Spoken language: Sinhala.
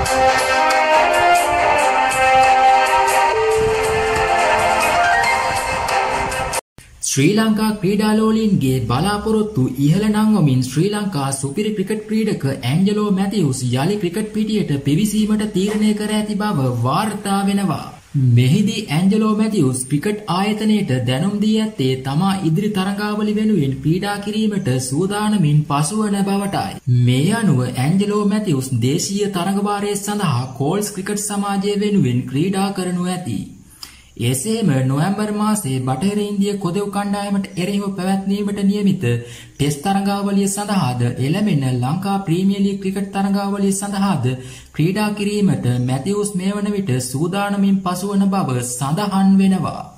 ශ්‍රී ලංකා ක්‍රීඩාලෝලීන්ගේ බලාපොරොත්තු ඉහළ නංවමින් ශ්‍රී ලංකා සුපිරි ක්‍රිකට් ක්‍රීඩක ඇන්ජලෝ මැතිවුස් යලි ක්‍රිකට් පිටියට පිවිසීමට තීරණය කර ඇති බව වාර්තා වෙනවා. මෙහිදී ඇන්ජලෝ මැතිවුස් ක්‍රිකට් ආයතනයට දැනුම් දී ඇත්තේ තමා ඉදිරි තරඟාවලි වෙනුවෙන් ක්‍රීඩා කිරීමට සූදානමින් පසුවන බවටයි. මේ අනුව ඇන්ජලෝ මැතිවුස් දේශීය තරඟවාරය සඳහා කෝල්ස් ක්‍රිකට් සමාජය වෙනුවෙන් ක්‍රීඩා කරනු ඇති. එසේම නොවැම්බර් මාසයේ බටහිර ඉන්දිය කොදෙව් කණ්ඩායමට එරෙහිව පැවැත්වීමට නියමිත ටෙස්ට් තරඟාවලිය සඳහාද එළඹෙන ලංකා ප්‍රීමියර් ලීග් ක්‍රිකට් තරඟාවලිය සඳහාද ක්‍රීඩා කිරීමට මැතිවුස් මේ වන විට සූදානමින් පසුවන බව සඳහන් වෙනවා.